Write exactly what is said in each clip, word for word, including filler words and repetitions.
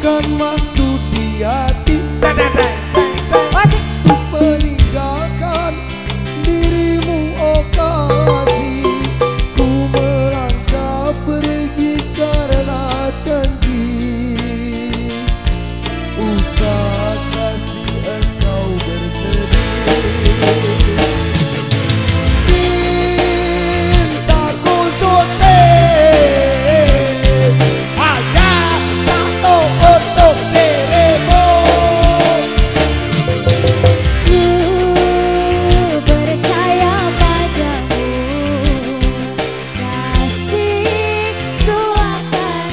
bukan maksud di hati meninggalkan dirimu, oh kasih. Ku melangkah pergi karena janji, usah kasih engkau bersedih. Cintaku suci hanya satu untuk dirimu. Ku percaya padamu, kasihku akan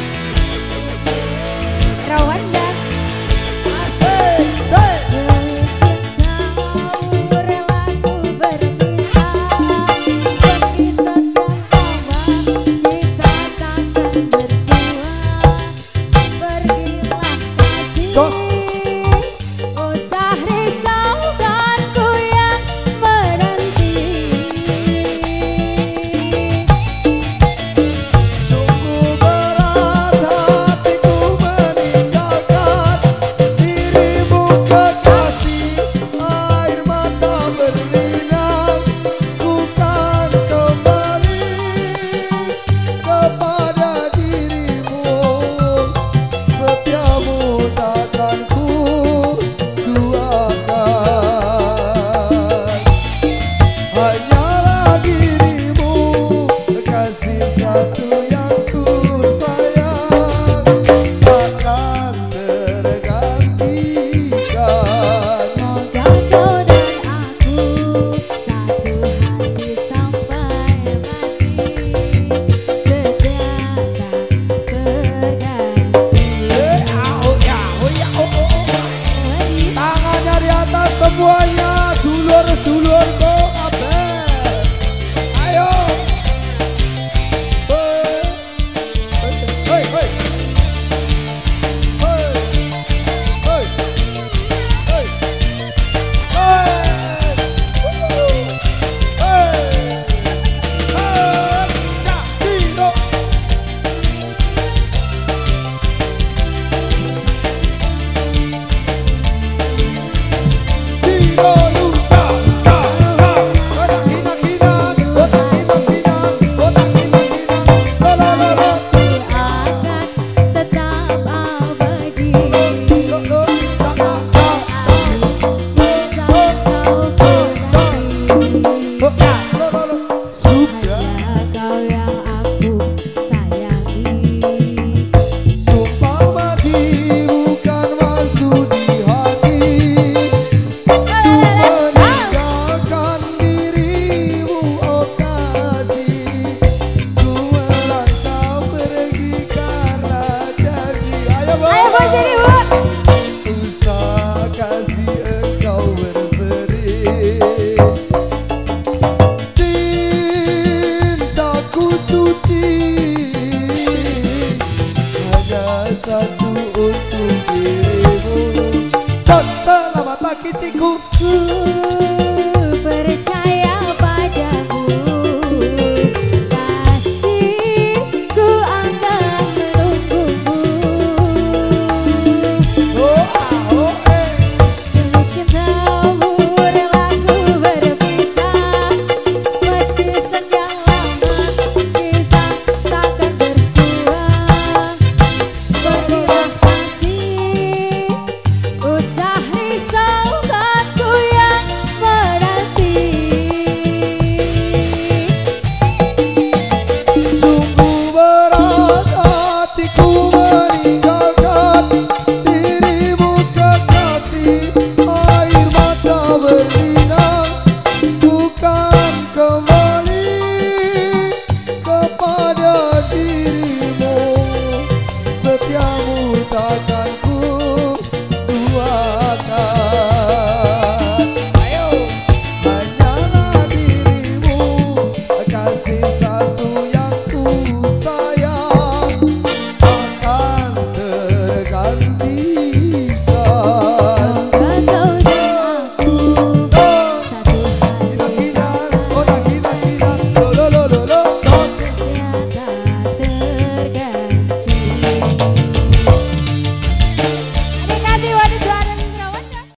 rawan dan Asik, asik. mencintamu, relaku berpisah. Meski sedang lama kita takkan bersua. Pergilah kasih, Jos. usah risaukanku yang menanti. Sungguh berat hatiku meninggalkan dirimu, kekasih. Air mata berlinang, ku kan kembali kepada dirimu. Setiamu takkan ku duakan. Hanyalah dirimu, kasih satu yang ku sayang, takkan tergantikan. Semoga kau dan aku satu hati sampai mati, setia tak terganti. Eh, ah, oh ya, oh ya, oh, oh, oh. Tangannya di atas semuanya, dulur-dulurku kabeh. Ayo. Hei. Hei, hei. Hei. Hei. Hei. Hei. Wuhu. Hei. Hei. Ya, Dino. Dino luca, ca, ca. Botak gina-gina, botak gina-gina, botak gina-gina. La, la, la, la. Akan tetap abadi, Lo, lo, ca, ca, ca. bisa kau berganti. Lo, ya, lo, lo, lo. Sudah. Hanya kau yang aku sayangi. Sumpah mati bukan maksud di hati, meninggalkan dirimu, oh kasih. Ku melangkah pergi karena janji. Ayo Bu, Ayo Bu, sini Bu. usah kasih engkau bersedih. Cintaku suci hanya satu untuk dirimu. Dan selamat pagi Ciku. Ku percaya padamu, kasihku akan menunggumu. Oh ah oh eh. Demi cintamu relaku berpisah. Meski sekian lama kita takkan bersua. Pergilah kasih, usah risaukanku yang menanti. Sungguh berat hatiku meninggalkan dirimu, kekasih. Air mata berlinang, bukan kembali kepada dirimu. Setiamu tak